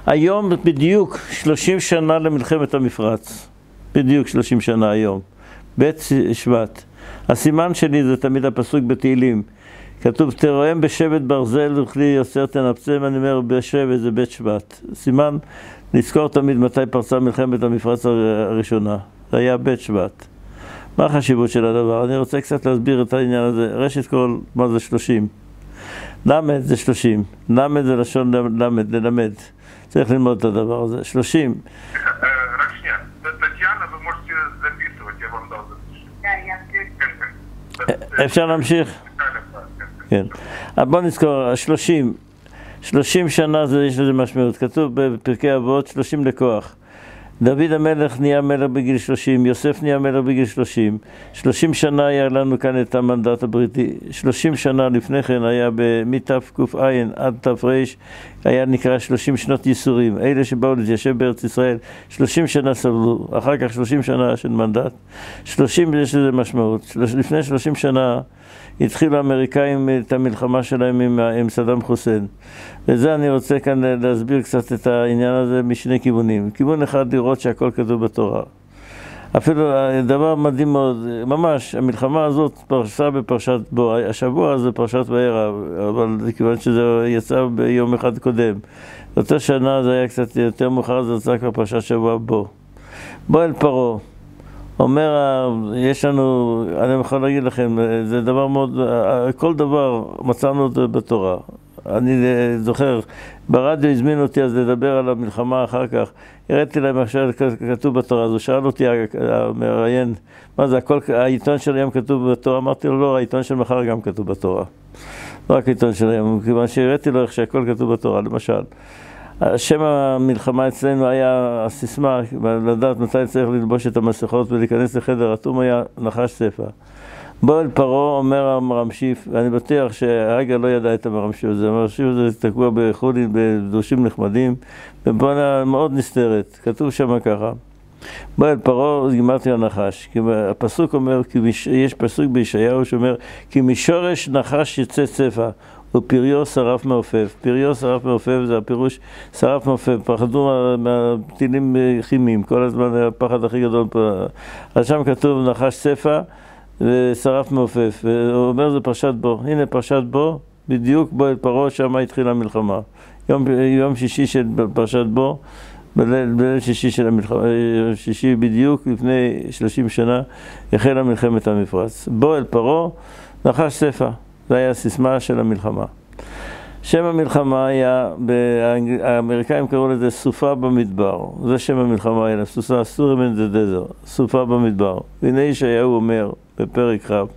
היום בדיוק 30 שנה למלחמת המפרץ. בדיוק 30 שנה היום. בית שבט. הסימן שלי זה תמיד הפסוק בתהילים. כתוב, תרועם בשבט ברזל וכלי יוצר תנפצם, אני אומר בשבט זה בית שבט. סימן, לזכור תמיד מתי פרצה מלחמת המפרץ הראשונה. זה היה בית שבט. מה החשיבות של הדבר? אני רוצה קצת להסביר את העניין הזה. ראשית כל, מה זה 30? למד זה 30. למד זה לשון למד, ללמד. צריך ללמוד את הדבר הזה. 30. רק שנייה. טטיאנה, вы можете записывать, я вам дал записывать. אפשר להמשיך? כן. בוא נזכור, 30 שנה זה, יש לזה משמעות. כתוב בפרקי אבות 30 לכוח. דוד המלך נהיה מלך בגיל 30, יוסף נהיה מלך בגיל 30. 30 שנה היה לנו כאן את המנדט הבריטי. 30 שנה לפני כן היה מתק"ע עד ת"ר, היה נקרא 30 שנות ייסורים. אלה שבאו להתיישב בארץ ישראל, 30 שנה סבלו, אחר כך 30 שנה של מנדט. 30 יש לזה משמעות. לפני 30 שנה התחילו האמריקאים את המלחמה שלהם עם סדאם חוסיין. וזה אני רוצה כאן להסביר קצת את העניין הזה משני כיוונים. כיוון אחד לראות שהכל כתוב בתורה. אפילו דבר מדהים מאוד, ממש, המלחמה הזאת פרשה בפרשת בו, השבוע זה פרשת וארא, אבל כיוון שזה יצא ביום אחד קודם. באותה שנה זה היה קצת יותר מאוחר, זה יצא כבר פרשת שבוע בו. בוא אל פרעה. אומר, יש לנו, אני יכול להגיד לכם, זה דבר מאוד, כל דבר מצאנו אותו בתורה. אני זוכר, ברדיו הזמין אותי אז לדבר על המלחמה אחר כך. הראיתי להם עכשיו כתוב בתורה, אז הוא שאל אותי המראיין, מה זה, העיתון של היום כתוב בתורה? אמרתי לו, לא, העיתון של מחר גם כתוב בתורה. לא רק העיתון של היום, כיוון שהראיתי לו איך שהכל כתוב בתורה, למשל. שם המלחמה אצלנו היה הסיסמה, לדעת מתי צריך ללבוש את המסכות ולהיכנס לחדר אטום, היה נחש ספר. בוא אל פרעה, אומר המרמשיף, ואני בטוח שהרגע לא ידע את המרמשיף הזה. המרמשיף הזה תקוע בחולין, בדרושים נחמדים, ובונה מאוד נסתרת. כתוב שם ככה. בוא אל פרעה, גימרתי הנחש. הפסוק אומר, יש פסוק בישעיהו שאומר, כי משורש נחש יצא צפה. ופריו שרף מעופף. פריו שרף מעופף זה הפירוש שרף מעופף. פחדו מהטילים כימיים, כל הזמן היה הפחד הכי גדול פה. אז שם כתוב נחש צפה ושרף מעופף. והוא אומר זה פרשת בו. הנה פרשת בו, בדיוק בו אל פרעה, שם התחילה המלחמה. יום שישי של פרשת בו, בליל שישי של המלחמה, שישי בדיוק לפני 30 שנה, החלה מלחמת המפרץ. בו אל פרעה, נחש צפה. זה היה הסיסמה של המלחמה. שם המלחמה היה, האמריקאים קראו לזה סופה במדבר. זה שם המלחמה היה, סורים אין זה דזר, סופה במדבר. והנה ישעיהו אומר בפרק רב,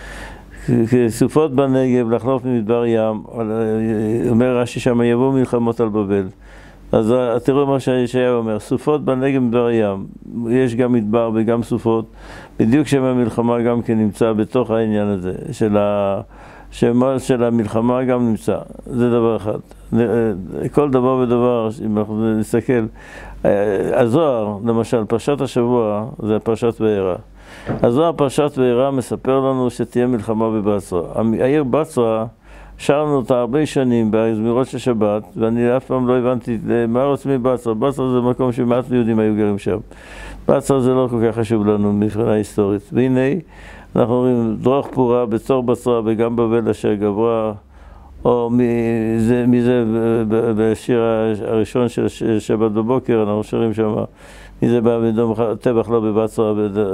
סופות בנגב לחלוף ממדבר ים, אומר רש"י שם יבואו מלחמות על בבל. אז תראו מה שישעיהו אומר, סופות בנגב מדבר ים, יש גם מדבר וגם סופות, בדיוק שם המלחמה גם כן נמצא בתוך העניין הזה, של המלחמה גם נמצא, זה דבר אחד. כל דבר ודבר, אם אנחנו נסתכל, הזוהר, למשל, פרשת השבוע, זה פרשת וארא. הזוהר פרשת וארא מספר לנו שתהיה מלחמה בבצרה. העיר בצרה, שרנו אותה הרבה שנים בזמירות של שבת, ואני אף פעם לא הבנתי מה רוצים מבצרה. בצרה זה מקום שמעט יהודים היו גרים שם. בצרה זה לא כל כך חשוב לנו מבחינה היסטורית. והנה, אנחנו רואים דרוך פורה בצור בצרה וגם בבל אשר גברה, או מזה בשיר הראשון של שבת בבוקר, אנחנו שרים שם, מזה בא בדום טבח לא בבצרה,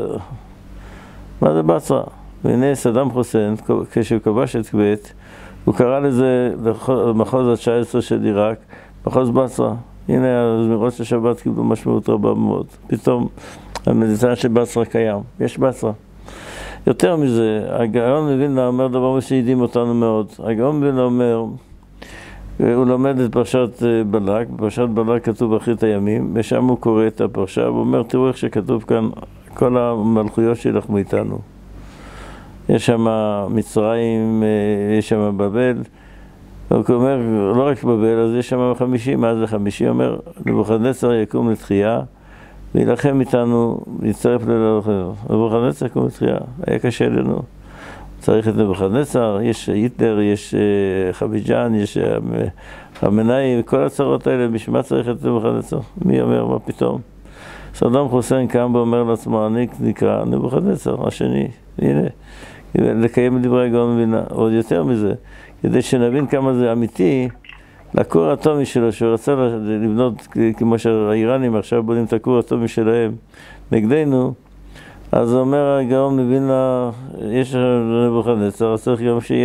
מה זה בצרה? והנה סדאם חוסיין, כשהוא כבש את כווית, הוא קרא לזה מחוז ה-19 של עיראק, מחוז בצרה. הנה הזמירות של שבת קיבלו משמעות רבה מאוד. פתאום המדיטה של בצרה קיים, יש בצרה. יותר מזה, הגאון מווילנה אומר דבר שהדהים אותנו מאוד. הגאון מווילנה אומר, הוא לומד את פרשת בלק, בפרשת בלק כתוב אחרית הימים, ושם הוא קורא את הפרשה, והוא אומר, תראו איך שכתוב כאן, כל המלכויות שלחמו איתנו. יש שם מצרים, יש שם בבל, הוא אומר, לא רק בבל, אז יש שם 50, מה זה 50? הוא אומר, נבוכדנצר יקום לתחייה, וילחם איתנו, להצטרף ללחם. נבוכדנצר יקום לתחייה, היה קשה לנו. צריך את נבוכדנצר, יש היטלר, יש חביג'אן, יש חמינאי, כל הצרות האלה, בשביל מה צריך את נבוכדנצר? מי אומר, מה פתאום? סדאם חוסיין קם ואומר לעצמו, אני נקרא נבוכדנצר, השני, הנה, לקיים את דברי הגאון מווילנה, עוד יותר מזה, כדי שנבין כמה זה אמיתי, לכור האטומי שלו, שהוא רצה לבנות, כמו שהאיראנים עכשיו בונים את הכור האטומי שלהם נגדנו, אז אומר הגאון מווילנה, יש נבוכדנצר, צריך גם שיהיה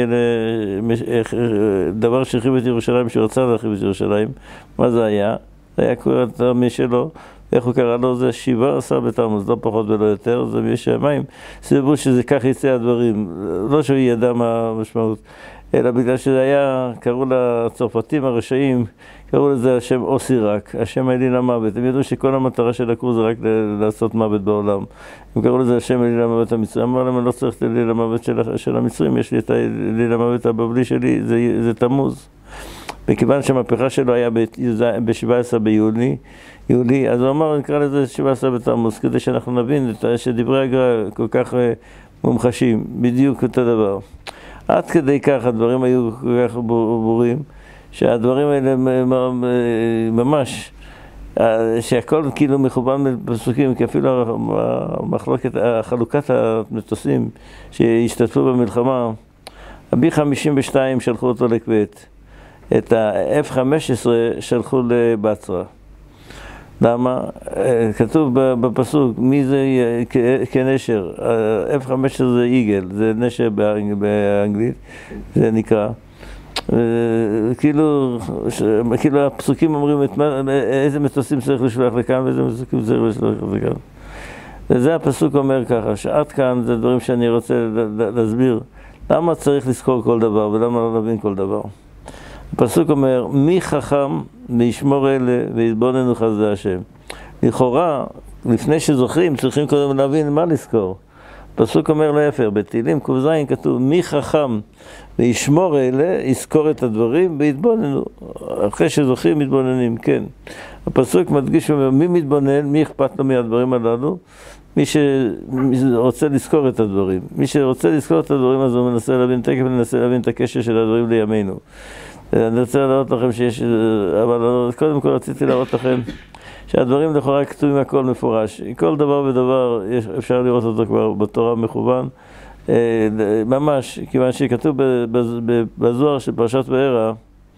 דבר שהרחיב את ירושלים, שהוא רצה להרחיב את ירושלים. מה זה היה? זה היה כור האטומי שלו, איך הוא קרא לו? זה 17 בתמוז, לא פחות ולא יותר, זה משמיים. סיפרו שזה כך יצא הדברים, לא שהוא ידע מה המשמעות, אלא בגלל שזה היה, קראו לצרפתים הרשעים, קראו לזה השם אוסירק, השם האליל המוות. הם ידעו שכל המטרה של הכור זה רק לעשות מוות בעולם. הם קראו לזה השם אליל המוות המצרי. אמר להם, אני לא צריך את אליל המוות של המצרים, יש לי את אליל המוות הבבלי שלי, זה תמוז. וכיוון שהמהפכה שלו היה ב-17 ביולי, אז הוא אמר, נקרא לזה 17 בתמוז, כדי שאנחנו נבין שדברי הגר"א כל כך מומחשים, בדיוק אותו דבר. עד כדי כך הדברים היו כל כך ברורים, שהדברים האלה ממש, שהכל כאילו מכוון בפסוקים, כי אפילו חלוקת המטוסים שהשתתפו במלחמה, ה-B-52 שלחו אותו לכווית, את ה-F-15 שלחו לבצרה. למה? כתוב בפסוק, מי זה כנשר? F-15 זה איגל, זה נשר באנגלית, זה נקרא. כאילו הפסוקים אומרים איזה מטוסים צריך לשלוח לכאן ואיזה מטוסים צריך לשלוח לכאן. וזה הפסוק אומר ככה, שעד כאן זה דברים שאני רוצה להסביר. למה צריך לזכור כל דבר ולמה לא להבין כל דבר? הפסוק אומר, מי חכם וישמור אלה ויתבוננו חסדי השם. לכאורה, לפני שזוכרים, צריכים קודם להבין מה לזכור. הפסוק אומר להפך, בתהילים ק"ז כתוב, מי חכם וישמור אלה, יזכור את הדברים ויתבוננו. אחרי שזוכרים, מתבוננים, כן. הפסוק מדגיש ואומר, מי מתבונן, מי אכפת לו מהדברים הללו? מי שרוצה לזכור את הדברים. מי שרוצה לזכור את הדברים, אז הוא מנסה להבין, תכף מנסה להבין את הקשר של הדברים לימינו. אני רוצה להראות לכם שיש, אבל קודם כל רציתי להראות לכם שהדברים לכאורה כתובים הכל מפורש. כל דבר ודבר אפשר לראות אותו כבר בתורה מכוון. ממש, כיוון שכתוב בזוהר של פרשת וארא,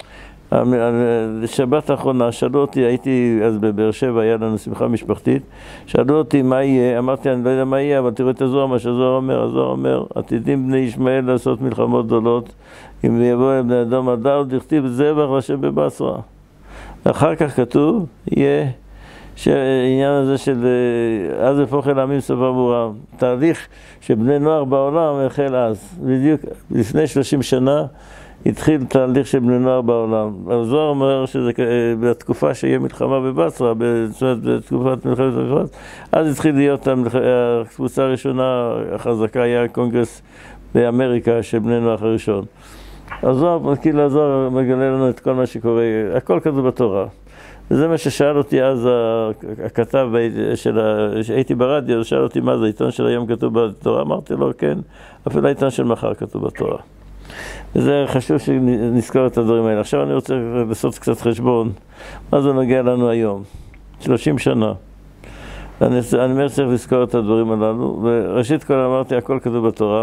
שבת האחרונה, שאלו אותי, הייתי אז בבאר שבע, היה לנו שמחה משפחתית, שאלו אותי מה יהיה, אמרתי אני לא יודע מה יהיה, אבל תראו את הזוהר, מה שהזוהר אומר, הזוהר אומר, עתידים בני ישמעאל לעשות מלחמות גדולות, אם יבואו אל בני אדם הדר, דכתיב זבח להשם בבצרה. אחר כך כתוב, יהיה שהעניין הזה של אז הפוך אל העמים סופה ברורה, תהליך שבני נוער בעולם החל אז, בדיוק לפני 30 שנה, התחיל תהליך של בני נוער בעולם. הזוהר אומר שזה בתקופה שיהיה מלחמה בבצרה, בתקופת מלחמת בבצרה, אז התחיל להיות הקבוצה הראשונה החזקה, היה קונגרס באמריקה של בני נוער הראשון. הזוהר, כאילו הזוהר מגלה לנו את כל מה שקורה, הכל כזה בתורה. וזה מה ששאל אותי אז הכתב שהייתי ברדיו, שאל אותי מה זה, העיתון של היום כתוב בתורה, אמרתי לו כן, אפילו העיתון של מחר כתוב בתורה. וזה חשוב שנזכור את הדברים האלה. עכשיו אני רוצה לעשות קצת חשבון, מה זה נוגע לנו היום, 30 שנה. אני אומר צריך לזכור את הדברים הללו, וראשית כל אמרתי הכל כתוב בתורה,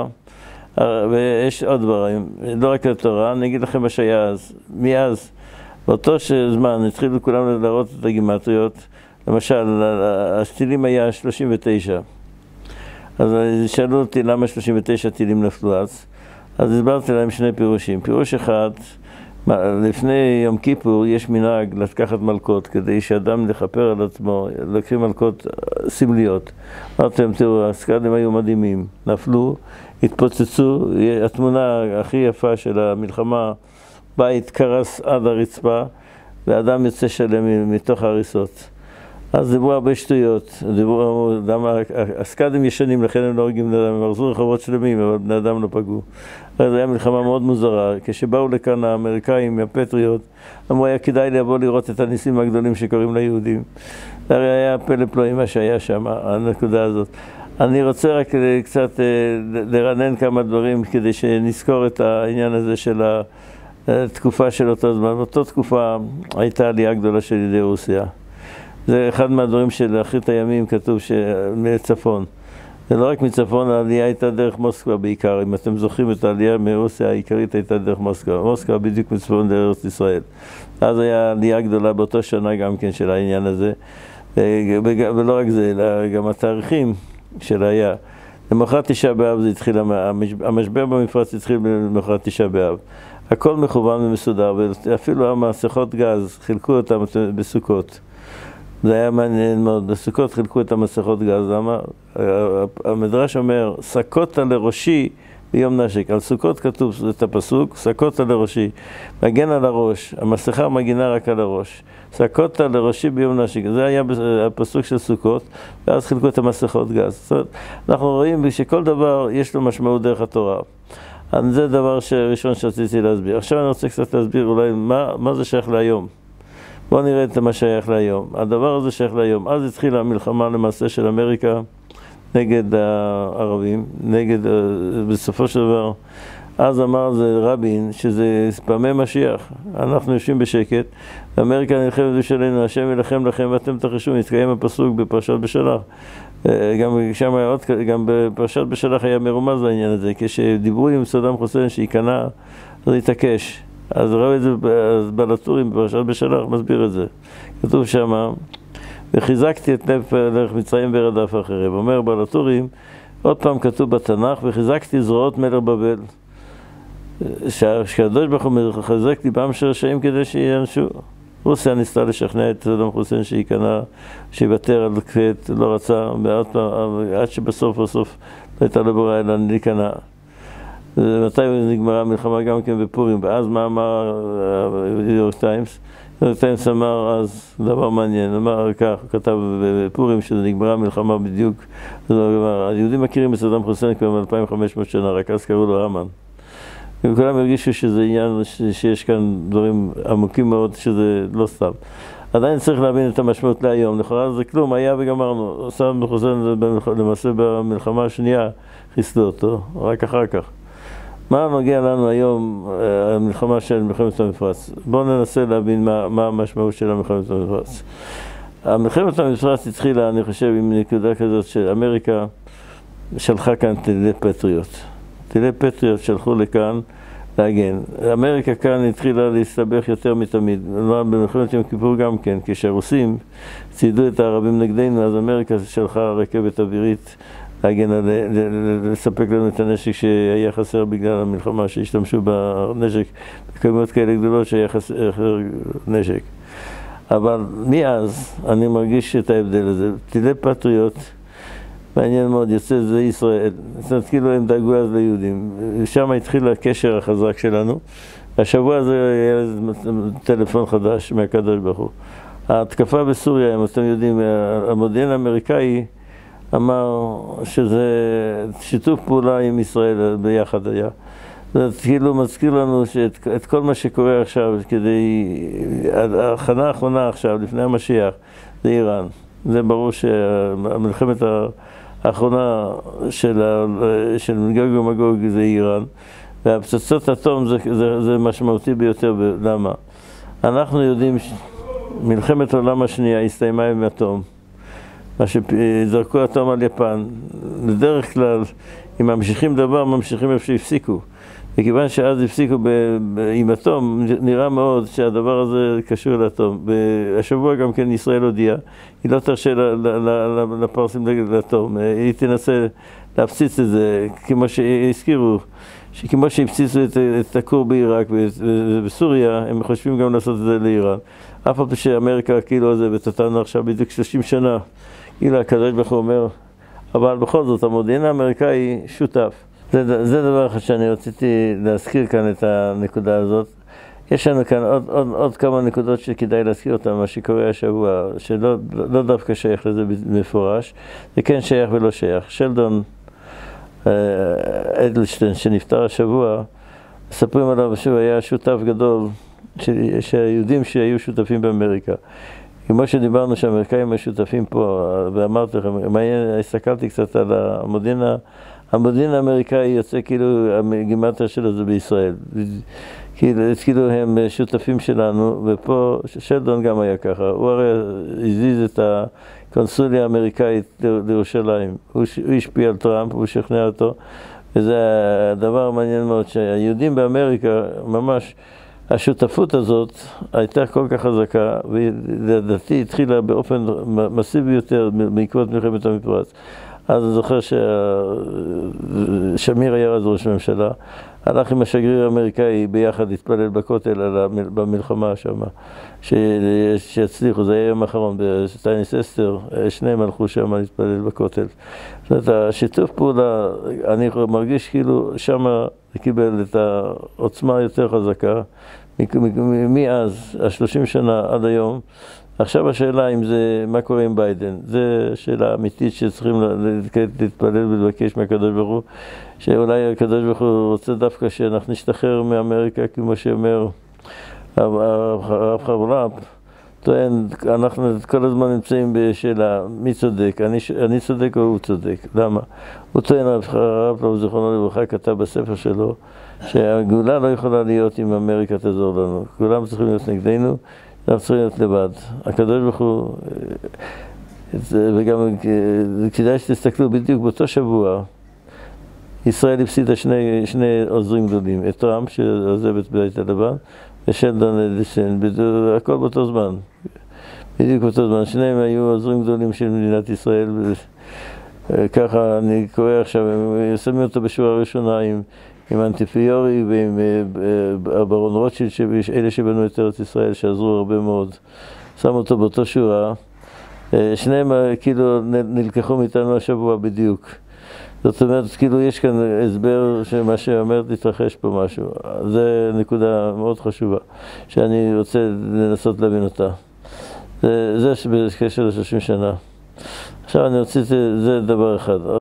ויש עוד דברים, לא רק התורה, אני אגיד לכם מה שהיה אז, מאז, באותו זמן התחילו כולם להראות את הגימטריות, למשל, השתילים היה 39, אז שאלו אותי למה 39 טילים נפלו אז הסברתי להם שני פירושים. פירוש אחד, לפני יום כיפור יש מנהג לקחת מלכות, כדי שאדם לכפר על עצמו, לקחים מלכות סמליות. אמרתם, תראו, הסקאדים היו מדהימים, נפלו, התפוצצו, התמונה הכי יפה של המלחמה, בית קרס עד הרצפה, ואדם יוצא שלם מתוך ההריסות. אז דיברו הרבה שטויות, הסקאדים ישנים, לכן הם לא הורגים בני אדם, הם ארזו רחובות שלמים, אבל בני אדם לא פגעו. אז זו הייתה מלחמה מאוד מוזרה, כשבאו לכאן האמריקאים, הפטריות, אמרו, היה כדאי לבוא לראות את הניסים הגדולים שקוראים ליהודים. זה הרי היה פלא פלאים מה שהיה שם, הנקודה הזאת. אני רוצה רק קצת לרענן כמה דברים, כדי שנזכור את העניין הזה של תקופה של אותו זמן. באותה תקופה הייתה עלייה גדולה של יהודי רוסיה. זה אחד מהדברים של אחרית הימים, כתוב מצפון. זה לא רק מצפון, העלייה הייתה דרך מוסקבה בעיקר. אם אתם זוכרים את העלייה מרוסיה, העיקרית הייתה דרך מוסקבה. מוסקבה בדיוק מצפון לארץ ישראל. אז היה עלייה גדולה באותה שנה גם כן של העניין הזה. ולא רק זה, אלא גם התאריכים של היה. למחרת תשעה באב זה התחיל, המשבר במפרץ התחיל למחרת תשעה באב. הכל מכוון ומסודר, ואפילו המסכות גז, חילקו אותם בסוכות. זה היה מעניין מאוד, בסוכות חילקו את המסכות גז. למה? המדרש אומר, סקות לראשי ביום נשק. על סוכות כתוב את הפסוק, סקות לראשי, מגן על הראש, המסכה מגינה רק על הראש. סקות לראשי ביום נשק, זה היה הפסוק של סוכות, ואז חילקו את המסכות גז. זאת אומרת, אנחנו רואים שכל דבר יש לו משמעות דרך התורה. זה דבר ראשון שרציתי להסביר. עכשיו אני רוצה קצת להסביר אולי מה זה שייך להיום. בואו נראה את מה שייך להיום. הדבר הזה שייך להיום. אז התחילה המלחמה למעשה של אמריקה נגד הערבים, בסופו של דבר, אז אמר זה רבין, שזה פעמי משיח. אנחנו יושבים בשקט, אמריקה נלחמת בשלנו, השם ילחם לכם ואתם תחשו, נתקיים הפסוק בפרשת בשלח. גם בפרשת בשלח היה מרומז לעניין הזה, כשדיברו עם סדאם חוסיין שייכנע, אז התעקש. אז ראו את זה, אז בלטורים בפרשת בשלח מסביר את זה. כתוב שמה, וחיזקתי את לב דרך מצרים ברדף החרב. אומר בלטורים, עוד פעם כתוב בתנ"ך, וחיזקתי זרועות מלך בבל. שהקדוש ברוך הוא מחזק ליבם של רשעים כדי שיענשו. רוסיה ניסתה לשכנע את סדאם חוסיין שייכנע, שיוותר על כפית, לא רצה, עד שבסוף לא הייתה לו ברירה אלא להיכנע. מתי נגמרה המלחמה גם כן בפורים, ואז מה אמר ניו יורק טיימס? ניו יורק טיימס אמר אז דבר מעניין, אמר כך, הוא כתב בפורים שזה נגמרה המלחמה בדיוק. היהודים מכירים את סדאם חוסיין כבר 2500 שנה, רק אז קראו לו אמן. וכולם הרגישו שזה עניין, שיש כאן דברים עמוקים מאוד, שזה לא סתם. עדיין צריך להבין את המשמעות להיום, לכאורה זה כלום, היה וגמרנו. סדאם חוסיין למעשה במלחמה השנייה חיסלו אותו, רק אחר כך. מה מגיע לנו היום, המלחמה של מלחמת המפרץ? בואו ננסה להבין מה המשמעות של מלחמת המפרץ. מלחמת המפרץ התחילה, אני חושב, עם נקודה כזאת שאמריקה שלחה כאן טילי פטריוט. טילי פטריוט שלחו לכאן להגן. אמריקה כאן התחילה להסתבך יותר מתמיד. במלחמת יום כיפור גם כן, כשהרוסים ציידו את הערבים נגדנו, אז אמריקה שלחה רכבת אווירית להגן, לספק לנו את הנשק שהיה חסר בגלל המלחמה, שהשתמשו בנשק בכמות כאלה גדולות שהיה חסר נשק. אבל מאז אני מרגיש את ההבדל הזה. טילי פטריוט, מעניין מאוד, יוצא זה ישראל. זאת אומרת, כאילו הם דאגו אז ליהודים. שם התחיל הקשר החזק שלנו. השבוע הזה היה טלפון חדש מהקדוש ברוך הוא. ההתקפה בסוריה, אם אתם יודעים, המודיעין האמריקאי אמר שזה שיתוף פעולה עם ישראל ביחד היה. זה כאילו מזכיר לנו שאת כל מה שקורה עכשיו, כדי, ההכנה האחרונה עכשיו, לפני המשיח, זה איראן. זה ברור שהמלחמת האחרונה של גוג ומגוג זה איראן. והפצצות אטום זה משמעותי ביותר. למה? אנחנו יודעים שמלחמת העולם השנייה הסתיימה עם אטום. מה שזרקו אטום על יפן. בדרך כלל, אם ממשיכים דבר, ממשיכים איפה שהפסיקו. וכיוון שאז הפסיקו עם אטום, נראה מאוד שהדבר הזה קשור לאטום. השבוע גם כן ישראל הודיעה, היא לא תרשה לפרסים לאטום. היא תנסה להפציץ את זה, כמו שהזכירו, שכמו שהפציצו את הכור בעיראק ובסוריה, הם חושבים גם לעשות את זה לאיראן. אף פעם שאמריקה כאילו עוזבת אותנו עכשיו בדיוק 30 שנה. כאילו הקדוש ברוך הוא אומר, אבל בכל זאת המודיעין האמריקאי שותף. זה דבר אחד שאני רציתי להזכיר כאן את הנקודה הזאת. יש לנו כאן עוד כמה נקודות שכדאי להזכיר אותן, מה שקורה השבוע, שלא דווקא שייך לזה מפורש, זה כן שייך ולא שייך. שלדון אדלשטיין שנפטר השבוע, מספרים עליו שהוא היה שותף גדול, שהיהודים שהיו שותפים באמריקה. כמו שדיברנו שהאמריקאים השותפים פה, ואמרתי לכם, הסתכלתי קצת על המודיעין האמריקאי יוצא כאילו הגימטריה שלו זה בישראל. כאילו הם שותפים שלנו, ופה שלדון גם היה ככה. הוא הרי הזיז את הקונסוליה האמריקאית לירושלים. הוא השפיע על טראמפ, הוא שכנע אותו, וזה דבר מעניין מאוד, שהיהודים באמריקה, ממש, השותפות הזאת הייתה כל כך חזקה, ולדעתי התחילה באופן מסיבי יותר בעקבות מלחמת המפרץ. אז אני זוכר ששמיר היה אז ראש ממשלה, הלך עם השגריר האמריקאי ביחד להתפלל בכותל במלחמה שם, שיצליחו, זה היה יום האחרון בסטייניס אסתר, שניהם הלכו שם להתפלל בכותל. זאת אומרת, השיתוף פעולה, אני מרגיש כאילו שם קיבל את העוצמה יותר חזקה, מאז, 30 שנה עד היום. עכשיו השאלה אם זה, מה קורה עם ביידן? זו שאלה אמיתית שצריכים להתפלל ולבקש מהקדוש ברוך הוא, שאולי הקדוש ברוך הוא רוצה דווקא שאנחנו נשתחרר מאמריקה, כמו שאומר הרב חרל"פ, טוען, אנחנו כל הזמן נמצאים בשאלה, מי צודק? אני צודק או הוא צודק? למה? הוא טוען, הרב חרל"פ, זיכרונו לברכה, כתב בספר שלו, שהגאולה לא יכולה להיות אם אמריקה תעזור לנו. כולם צריכים להיות נגדנו, אנחנו צריכים להיות לבד. הקדוש ברוך הוא, וגם כדאי שתסתכלו בדיוק באותו שבוע, ישראל הפסידה שני עוזרים גדולים, את טראמפ שעוזב את בית הלבן, ושלדון אדלשטיין, הכל באותו זמן, בדיוק באותו זמן. שניהם היו עוזרים גדולים של מדינת ישראל, וככה אני קורא עכשיו, הם שמים אותו בשורה ראשונה עם אנטיפיורי ועם הברון רוטשילד, אלה שבנו את ארץ ישראל, שעזרו הרבה מאוד. שם אותו באותו שורה. שניהם כאילו נלקחו מאיתנו השבוע בדיוק. זאת אומרת, כאילו יש כאן הסבר שמה שאומרת להתרחש פה משהו. זה נקודה מאוד חשובה, שאני רוצה לנסות להבין אותה. זה בקשר ל-30 שנה. עכשיו אני רציתי, זה דבר אחד.